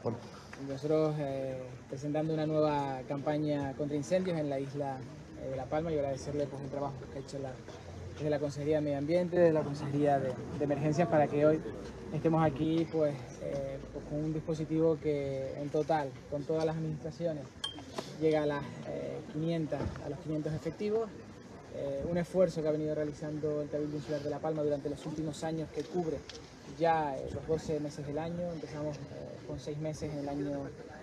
Bueno. Nosotros presentando una nueva campaña contra incendios en la isla de La Palma, y agradecerle pues, el trabajo que ha hecho desde la Consejería de Medio Ambiente, desde la Consejería de Emergencias, para que hoy estemos aquí pues con un dispositivo que en total, con todas las administraciones, llega a los 500 efectivos. Un esfuerzo que ha venido realizando el Cabildo Insular de La Palma durante los últimos años, que cubre ya los 12 meses del año. Empezamos con 6 meses en el año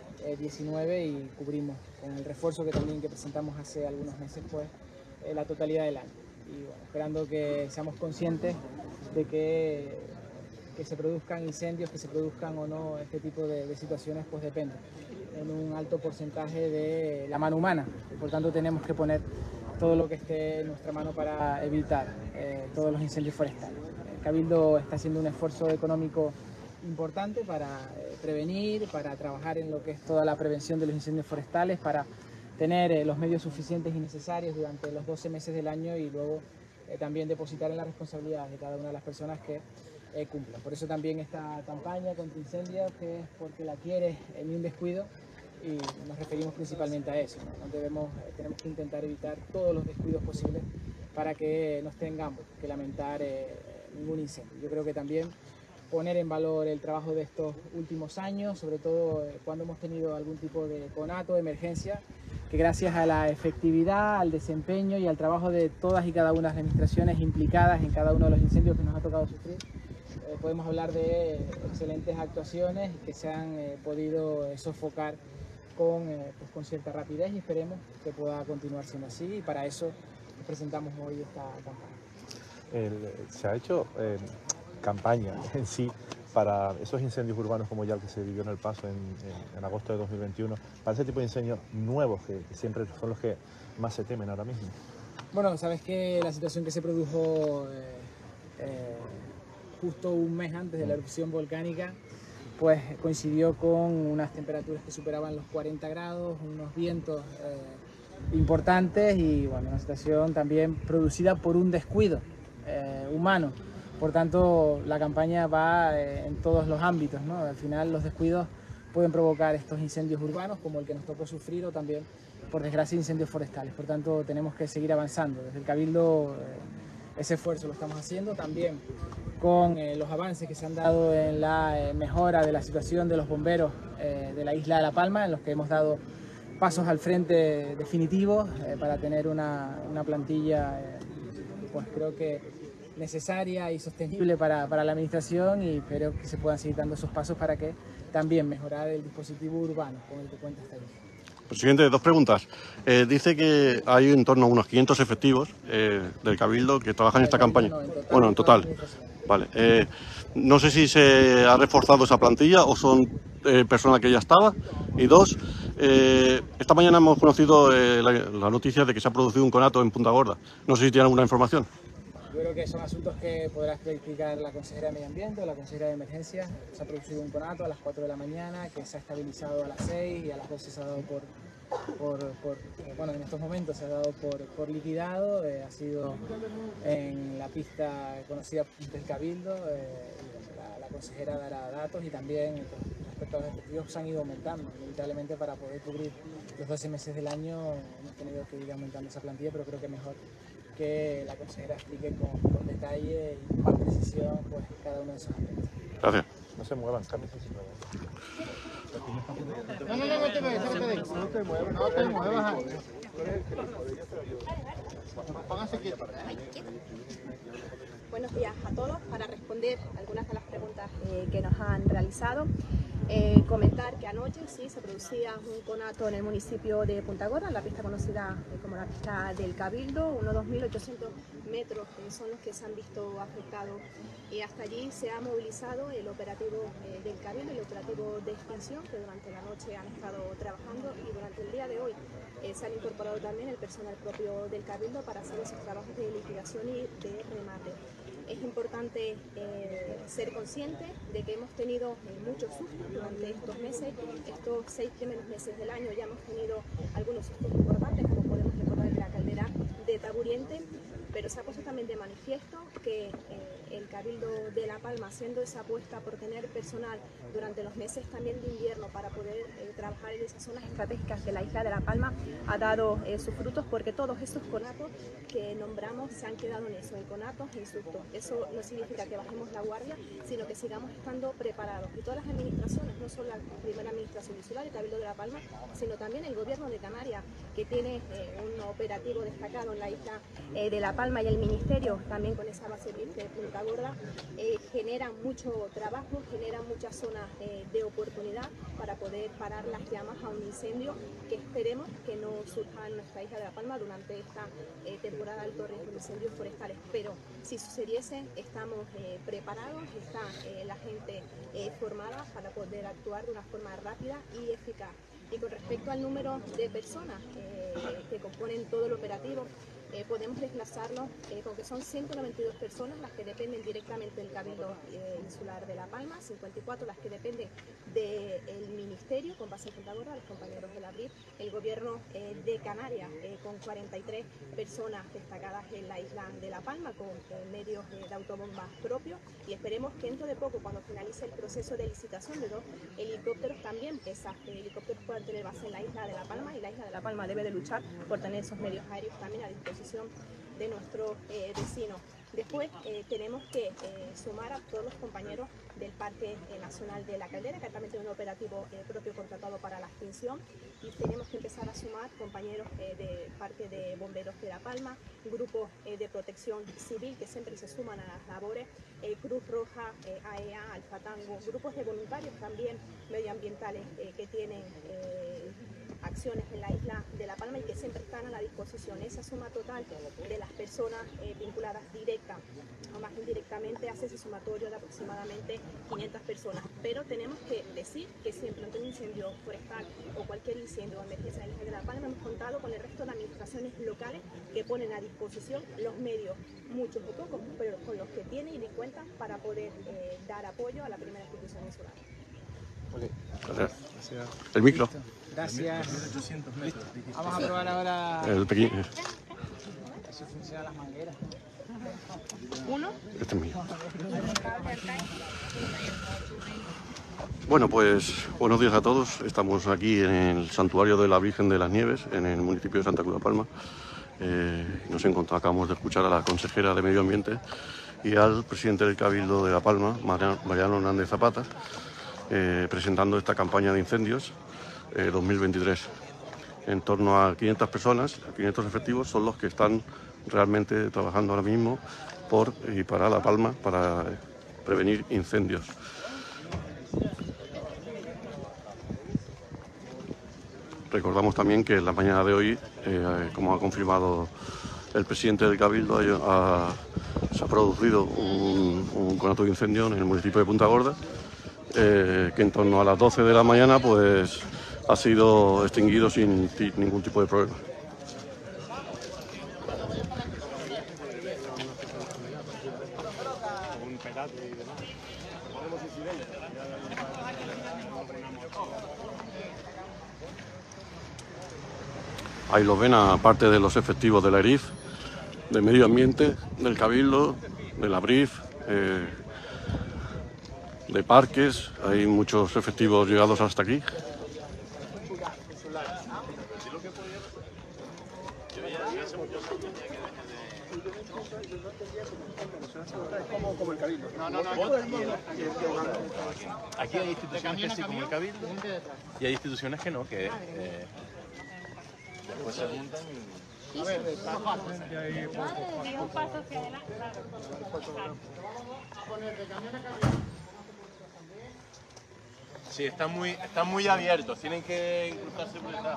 19 y cubrimos con el refuerzo que presentamos hace algunos meses pues la totalidad del año. Y bueno, esperando que seamos conscientes de que se produzcan incendios, que se produzcan o no este tipo de situaciones, pues depende en un alto porcentaje de la mano humana. Y por tanto tenemos que poner todo lo que esté en nuestra mano para evitar todos los incendios forestales. El Cabildo está haciendo un esfuerzo económico importante para prevenir, para trabajar en lo que es toda la prevención de los incendios forestales, para tener los medios suficientes y necesarios durante los 12 meses del año, y luego también depositar en la responsabilidad de cada una de las personas que cumplan. Por eso también esta campaña contra incendios, que es porque la quiere ni un descuido, y nos referimos principalmente a eso, ¿no? Tenemos que intentar evitar todos los descuidos posibles para que no tengamos que lamentar ningún incendio. Yo creo que también poner en valor el trabajo de estos últimos años, sobre todo cuando hemos tenido algún tipo de conato, de emergencia, que gracias a la efectividad, al desempeño y al trabajo de todas y cada una de las administraciones implicadas en cada uno de los incendios que nos ha tocado sufrir, podemos hablar de excelentes actuaciones que se han podido sofocar con cierta rapidez, y esperemos que pueda continuar siendo así, y para eso presentamos hoy esta campaña. Se ha hecho campaña en sí para esos incendios urbanos como ya el que se vivió en El Paso en agosto de 2021, para ese tipo de incendios nuevos que siempre son los que más se temen ahora mismo. Bueno, sabes que la situación que se produjo justo un mes antes de la erupción volcánica, pues coincidió con unas temperaturas que superaban los 40 grados, unos vientos importantes, y bueno, una situación también producida por un descuido humano. Por tanto, la campaña va en todos los ámbitos, ¿no? Al final los descuidos pueden provocar estos incendios urbanos como el que nos tocó sufrir, o también, por desgracia, incendios forestales. Por tanto, tenemos que seguir avanzando. Desde el Cabildo ese esfuerzo lo estamos haciendo, también con los avances que se han dado en la mejora de la situación de los bomberos de la isla de La Palma, en los que hemos dado pasos al frente definitivos para tener una plantilla pues creo que necesaria y sostenible para la administración, y espero que se puedan seguir dando esos pasos para que también mejorar el dispositivo urbano con el que cuenta esta isla. Presidente, 2 preguntas. Dice que hay en torno a unos 500 efectivos del Cabildo que trabajan en esta campaña. No, en total, bueno, en total. Vale. No sé si se ha reforzado esa plantilla o son personas que ya estaba. Y 2, esta mañana hemos conocido la noticia de que se ha producido un conato en Punta Gorda. No sé si tienen alguna información. Yo creo que son asuntos que podrá explicar la consejera de Medio Ambiente o la consejera de Emergencias. Se ha producido un conato a las 4 de la mañana, que se ha estabilizado a las 6, y a las 12 se ha dado bueno, en estos momentos se ha dado por liquidado. Ha sido en la pista conocida del Cabildo, y la consejera dará datos, y también respecto a los efectivos se han ido aumentando. Inevitablemente, para poder cubrir los 12 meses del año hemos tenido que ir aumentando esa plantilla, pero creo que mejor que la consejera explique con detalle y con más precisión pues cada uno de esos aspectos. Gracias. No se muevan, cámbiense. No te muevas. Pónganse quietos. Buenos días a todos. Para responder algunas de las preguntas que nos han realizado, comentar que anoche sí se producía un conato en el municipio de Punta Gorda, en la pista conocida como la pista del Cabildo. Unos 2.800 metros son los que se han visto afectados, y hasta allí se ha movilizado el operativo del Cabildo y el operativo de extinción, que durante la noche han estado trabajando, y durante el día de hoy se han incorporado también el personal propio del Cabildo para hacer esos trabajos de liquidación y de remate. Es importante ser consciente de que hemos tenido muchos sustos durante estos meses. Estos 6 primeros meses del año ya hemos tenido algunos sustos importantes, como podemos recordar en la caldera de Taburiente, pero se ha puesto también de manifiesto que el Cabildo de La Palma, haciendo esa apuesta por tener personal durante los meses también de invierno para poder trabajar en esas zonas estratégicas de la isla de La Palma, ha dado sus frutos, porque todos esos conatos que nombramos se han quedado en eso, en conatos e instructos. Eso no significa que bajemos la guardia, sino que sigamos estando preparados. Y todas las administraciones, no solo la primera administración insular, el Cabildo de La Palma, sino también el Gobierno de Canarias, que tiene un operativo destacado en la isla de La Palma, y el Ministerio también con esa base de Punta Gorda, generan mucho trabajo, generan muchas zonas de oportunidad para poder parar las llamas a un incendio que esperemos que no surja en nuestra isla de La Palma durante esta temporada de alto riesgo de incendios forestales. Pero si sucediese, estamos preparados, está la gente formada para poder actuar de una forma rápida y eficaz. Y con respecto al número de personas que componen todo el operativo, podemos desglosarlo con que son 192 personas las que dependen directamente del Cabildo Insular de La Palma, 54 las que dependen del Ministerio con base en Punta Gorda, los compañeros de la BRIF, el Gobierno de Canarias con 43 personas destacadas en la isla de La Palma con medios de autobombas propios, y esperemos que dentro de poco, cuando finalice el proceso de licitación de 2 helicópteros, también esos helicópteros puedan tener base en la isla de La Palma, y la isla de La Palma debe de luchar por tener esos medios aéreos también a disposición de nuestros vecinos. Después tenemos que sumar a todos los compañeros del Parque Nacional de la Caldera, que también tiene un operativo propio contratado para la extinción, y tenemos que empezar a sumar compañeros del Parque de Bomberos de La Palma, grupos de protección civil que siempre se suman a las labores, Cruz Roja, AEA, Alfa Tango, grupos de voluntarios también medioambientales que tienen acciones en la isla de La Palma y que siempre están a la disposición. Esa suma total de las personas vinculadas directa o más indirectamente hace ese sumatorio de aproximadamente 500 personas. Pero tenemos que decir que siempre ante un incendio forestal o cualquier incendio o emergencia en la isla de La Palma hemos contado con el resto de administraciones locales que ponen a disposición los medios, muchos o pocos, pero con los que tienen y de cuenta para poder dar apoyo a la primera institución insular. Gracias. El micro. Gracias. Vamos a probar ahora. El pequeño. Eso funciona las mangueras. Este es mío. Bueno, pues buenos días a todos. Estamos aquí en el Santuario de la Virgen de las Nieves, en el municipio de Santa Cruz de Palma. Acabamos de escuchar a la consejera de Medio Ambiente y al presidente del Cabildo de La Palma, Mariano Hernández Zapata, presentando esta campaña de incendios 2023. En torno a 500 personas, 500 efectivos, son los que están realmente trabajando ahora mismo por y para La Palma para prevenir incendios. Recordamos también que en la mañana de hoy, como ha confirmado el presidente del Cabildo, se ha producido un conato de incendio en el municipio de Punta Gorda, que en torno a las 12 de la mañana pues ha sido extinguido sin ningún tipo de problema. Ahí los ven, aparte de los efectivos de la ERIF, de Medio Ambiente, del Cabildo, de la BRIF, de parques, hay muchos efectivos llegados hasta aquí. Como el Cabildo. Aquí hay instituciones que sí, como el Cabildo, y hay instituciones que no, que después se juntan y... A ver, un paso hacia adelante. Sí, están muy abiertos, tienen que incrustarse por detrás.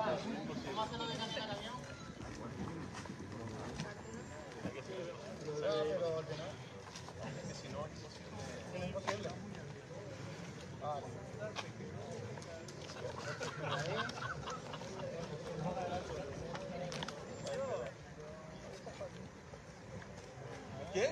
¿Quién?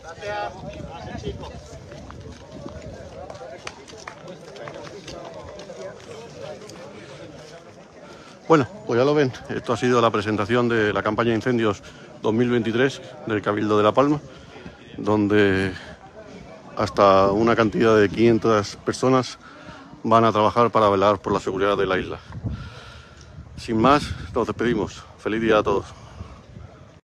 Bueno, pues ya lo ven, esto ha sido la presentación de la campaña de incendios 2023 del Cabildo de La Palma, donde hasta una cantidad de 500 personas van a trabajar para velar por la seguridad de la isla. Sin más, nos despedimos. Feliz día a todos.